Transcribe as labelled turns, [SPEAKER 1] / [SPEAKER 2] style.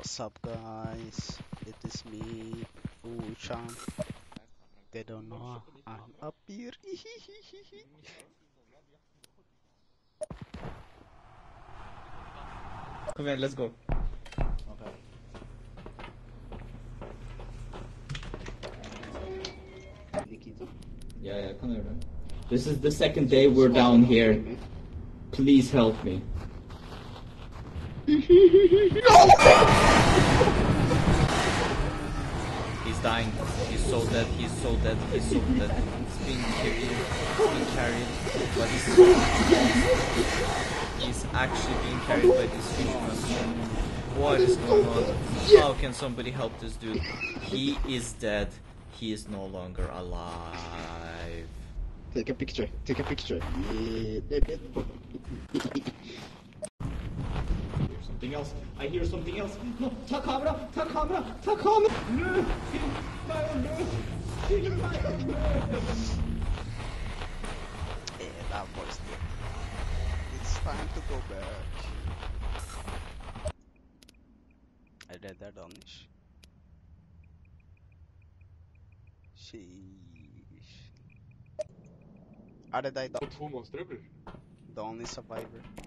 [SPEAKER 1] What's up, guys? It is me, Ushan. They don't know I'm up here.
[SPEAKER 2] Come here, let's go.
[SPEAKER 1] Okay.
[SPEAKER 2] Yeah, come here, man. This is the second day we're down here. Please help me.
[SPEAKER 3] He's dying. He's so dead. He's so dead. He's so dead. He's being carried by this. He's actually being carried by this fish monster. What is going on? How can somebody help this dude? He is dead. He is no longer alive.
[SPEAKER 1] Take a picture. Take a picture.
[SPEAKER 2] Something else. I hear something else. No, ta camera, ta camera, ta camera. No,
[SPEAKER 1] Yeah, that was it. It's time to go back. I read that on this. Sheesh. How did I die?
[SPEAKER 4] To monster, bror.
[SPEAKER 1] The only survivor.